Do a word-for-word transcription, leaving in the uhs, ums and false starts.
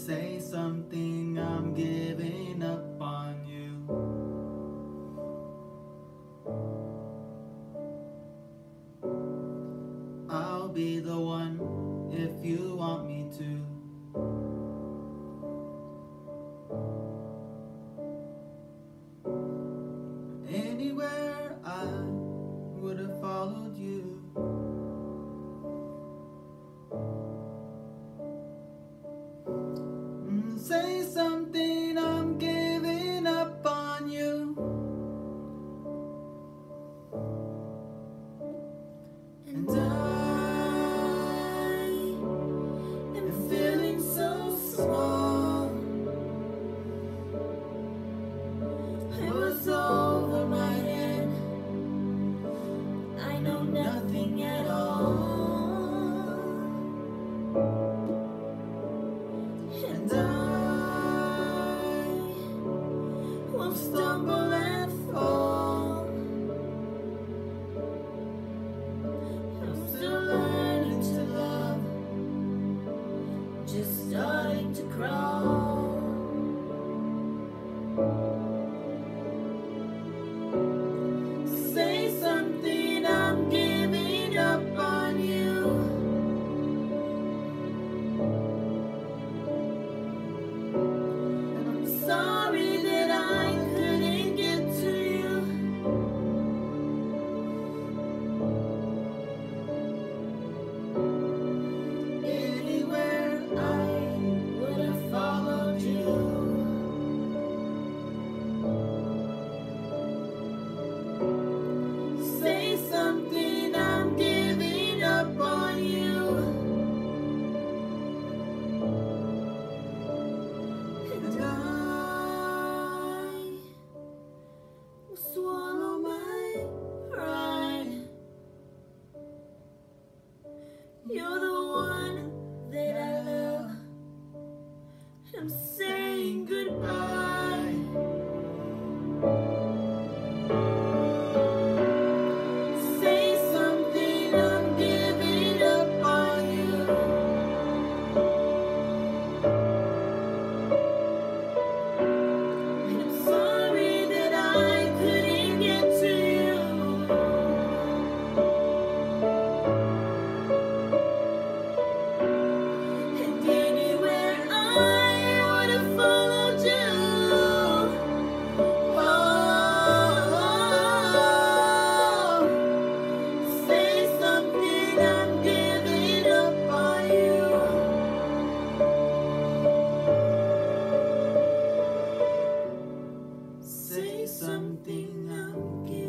say something, I'm giving up on you. I'll be the one if you want me to. Anywhere I would have followed you. Mm, Say something, I'm giving up on you. And I am feeling so small. It was over my head. I know nothing at all. And I will stumble and fall. I'm still learning to love, just starting to crawl. Say something, I'm giving up on you. And I'm sorry that I couldn't get to you. Anywhere I would have followed you. Say something, I'm giving up on you. And I will swallow my pride. You're the one that I love. I'm saying goodbye. Say something, I'm giving up on you. And I'm sorry that I couldn't get to you. And anywhere I would have followed you. Oh, say something, I'm giving up on you. Say something, I'm giving